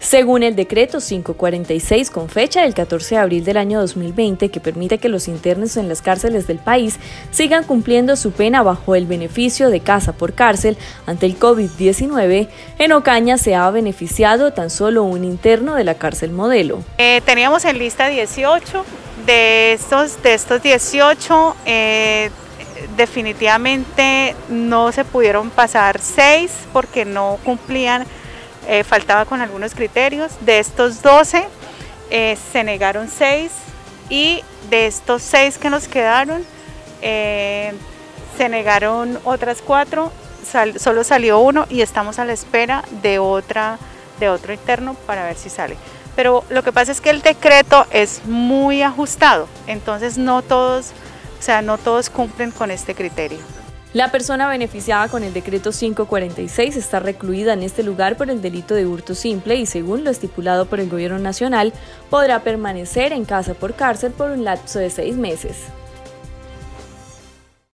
Según el decreto 546 con fecha del 14 de abril del año 2020, que permite que los internos en las cárceles del país sigan cumpliendo su pena bajo el beneficio de casa por cárcel ante el COVID-19, en Ocaña se ha beneficiado tan solo un interno de la cárcel modelo. Teníamos en lista 18, de estos 18 definitivamente no se pudieron pasar 6 porque no cumplían. Faltaba con algunos criterios. De estos 12 se negaron 6 y de estos 6 que nos quedaron se negaron otras 4, solo salió 1 y estamos a la espera de otro interno para ver si sale. Pero lo que pasa es que el decreto es muy ajustado, entonces no todos cumplen con este criterio. La persona beneficiada con el decreto 546 está recluida en este lugar por el delito de hurto simple y, según lo estipulado por el Gobierno Nacional, podrá permanecer en casa por cárcel por un lapso de 6 meses.